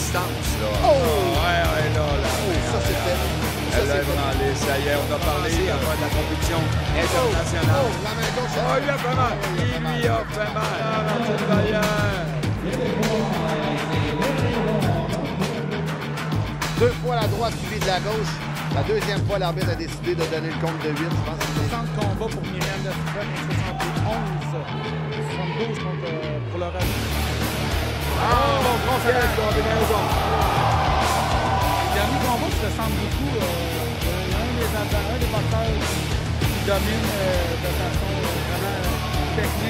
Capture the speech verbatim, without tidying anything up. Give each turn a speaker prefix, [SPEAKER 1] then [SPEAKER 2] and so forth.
[SPEAKER 1] distance, là.
[SPEAKER 2] Oh!
[SPEAKER 3] Ouais, ouais, là, là.
[SPEAKER 2] Oh, ça, c'est fait.
[SPEAKER 3] Elle l'a ébranlé, ça y est, on a parlé de la compétition internationale.
[SPEAKER 2] Oh, la main gauche.
[SPEAKER 3] Oh, il lui a fait mal. Il lui a fait mal. Martin Vaillant.
[SPEAKER 2] Deux fois la droite suivie de la gauche. La deuxième fois, l'arbitre a décidé de donner le compte de huit. Je pense que c'est
[SPEAKER 4] soixante combats pour Myriam de Souza, soixante et onze. soixante-douze contre, euh, pour le reste.
[SPEAKER 3] Ah, bon, bon, c'est la combinaison.
[SPEAKER 4] Les derniers combats se ressemblent beaucoup. Euh, il y a un des, un des boxeurs qui domine euh, de façon euh, vraiment technique.